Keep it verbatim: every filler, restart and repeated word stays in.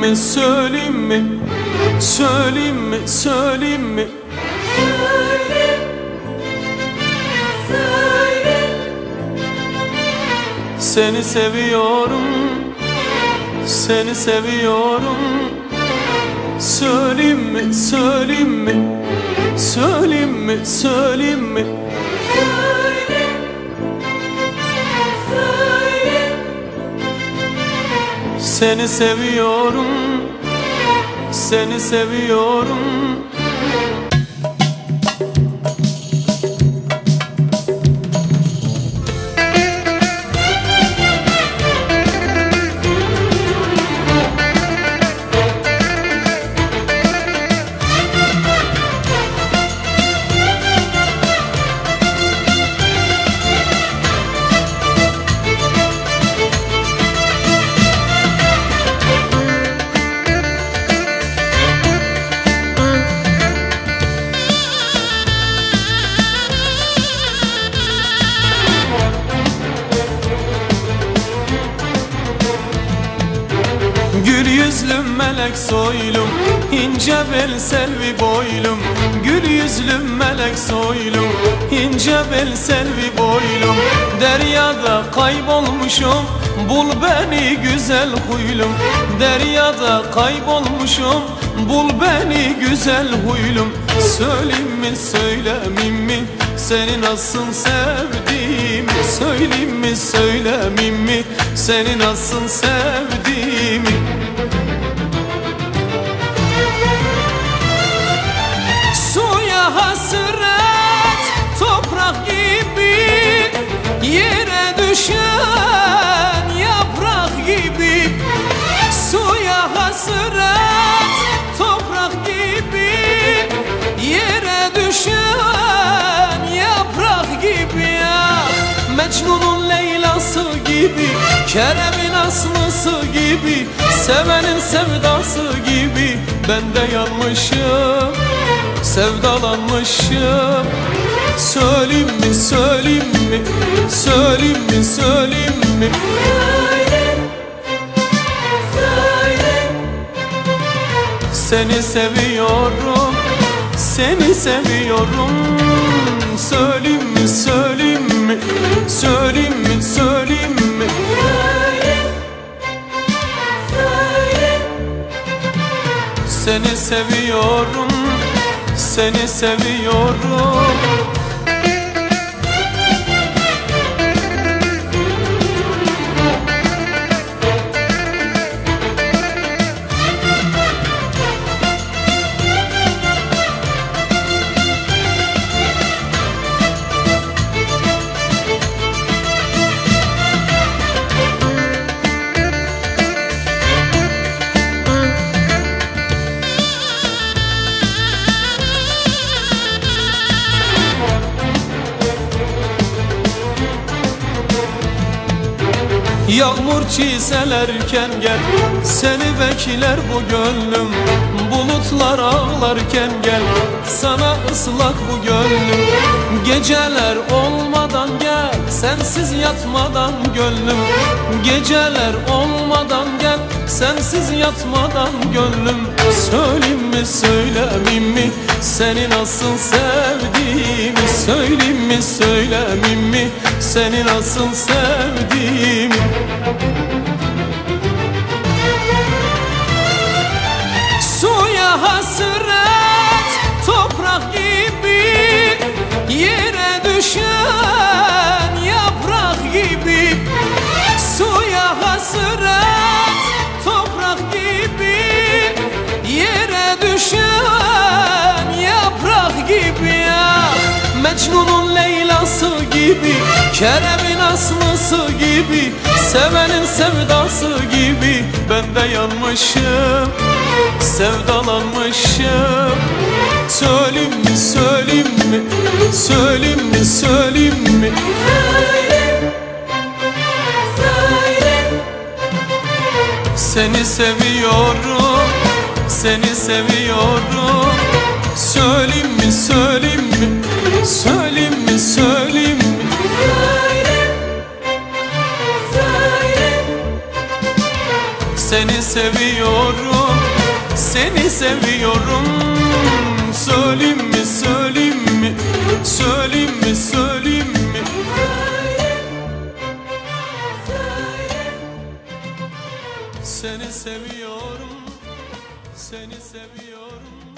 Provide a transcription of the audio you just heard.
mi, söyleyeyim mi, söyleyeyim mi, söyleyeyim mi? Söyle, söyle. Seni seviyorum, seni seviyorum. Söyleyeyim mi, söyleyeyim mi, söyleyeyim mi, söyleyeyim mi? Söyle, söyle. Seni seviyorum, seni seviyorum. Gül yüzlüm melek soylum, ince bel selvi boylum. Gül yüzlüm melek soylum, ince bel selvi boylum. Deryada kaybolmuşum, bul beni güzel huylum. Deryada kaybolmuşum, bul beni güzel huylum. Söyleyeyim mi, söylemeyeyim mi, seni nasıl sevdiğimi? Söyleyeyim mi, söylemeyeyim mi, seni nasıl sevdiğimi? Suya hasret toprak gibi, yere düşen yaprak gibi. Suya hasret toprak gibi, yere düşen yaprak gibi. Ah, Mecnun'un Leyla'sı gibi, Kerem'in Aslı'sı gibi, sevenin sevdası gibi. Ben de yanmışım, sevdalanmışım. Söyleyeyim mi, söyleyeyim mi, söyleyeyim mi, söyleyeyim mi? Söyle, söyle. Seni seviyorum, seni seviyorum. Söyleyeyim mi, söyleyeyim mi, söyleyeyim mi, söyleyeyim mi? Söyle, söyle. Seni seviyorum, seni seviyorum. Yağmur çiselerken gel, seni bekler bu gönlüm. Bulutlar ağlarken gel, sana ıslak bu gönlüm. Geceler olmadan gel, sensiz yatmadan gönlüm. Geceler olmadan gel, sensiz yatmadan gönlüm. Söyleyeyim mi, söylemeyeyim mi, seni nasıl sevdiğimi? Söyleyeyim mi, söylemeyeyim mi, seni nasıl sevdiğimi? Suya hasret toprak gibi, yere düşen yaprak gibi. Suya hasret toprak gibi, yere düşen yaprak gibi. Ah, Mecnun'un Leyla'sı gibi, Kerem'in Aslı'sı gibi, sevenin sevdası gibi. Ben de yanmışım, sevdalanmışım. Söyleyeyim mi, söyleyeyim mi, söyleyeyim mi, söyleyeyim mi? Söyle, söyle. Seni seviyorum, seni seviyorum. Söyleyeyim mi, söyleyeyim mi, söyleyeyim mi, söyleyeyim mi? Söyle, söyle. Seni seviyorum, seni seviyorum. Söyleyeyim mi, söyleyeyim mi, söyleyeyim mi, söyleyeyim mi? Seni seviyorum, seni seviyorum.